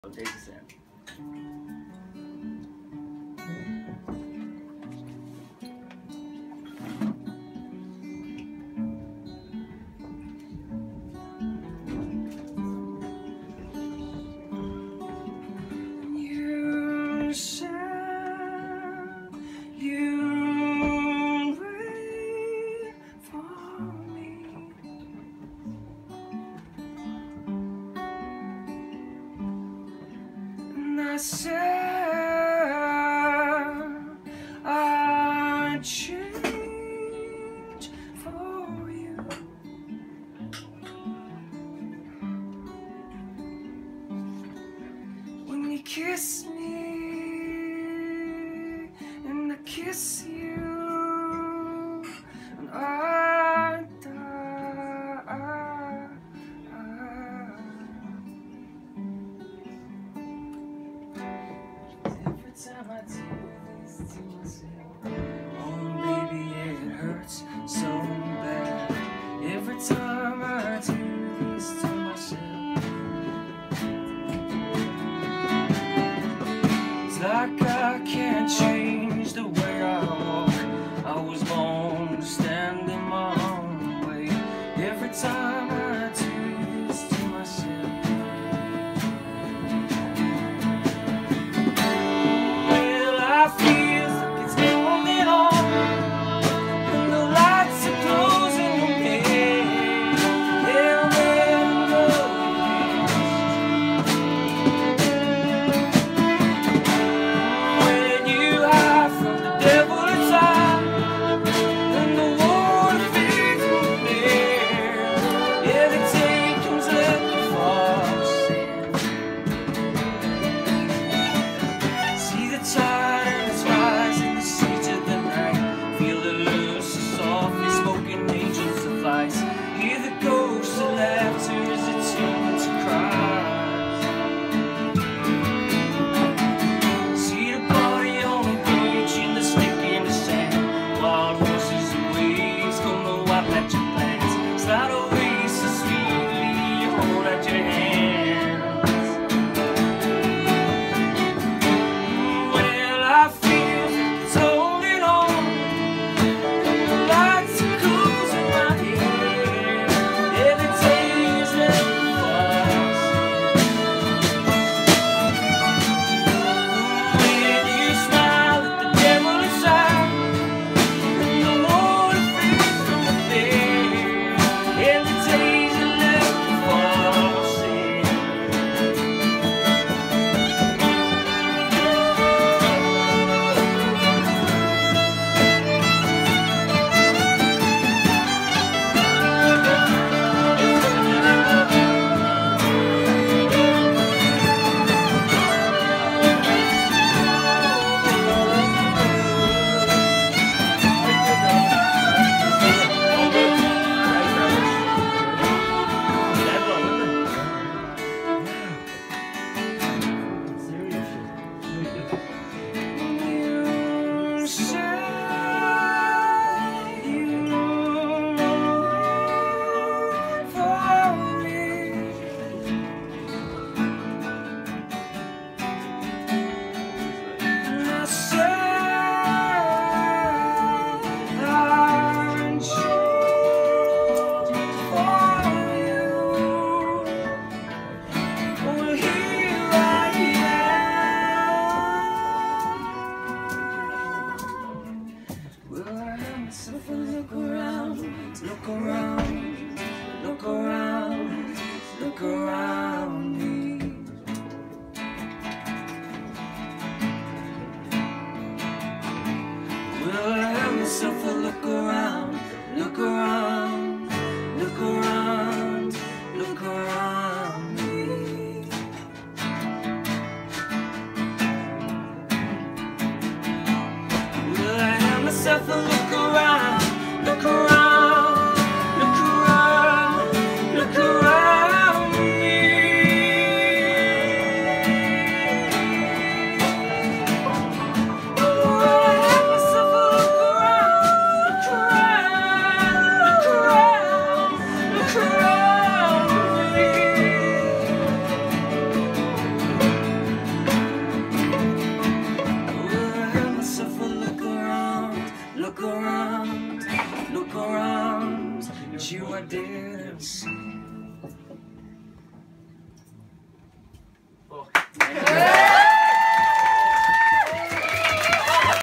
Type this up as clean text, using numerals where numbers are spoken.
Take us in. You said you'd wait for me, and I said I'd change for you. When you kiss me and I kiss you, and I die. Every time I do this to myself, oh baby, it hurts so bad. Every time I do this to myself, it's like I can't change the way I walk. I was born to stand in my own way. Every time I do this to myself, well, I feel like it's going on, and the lights are closing on me. Yeah, I'll never know when you hide from the devil inside, and the water feeds me there. you I didn't see.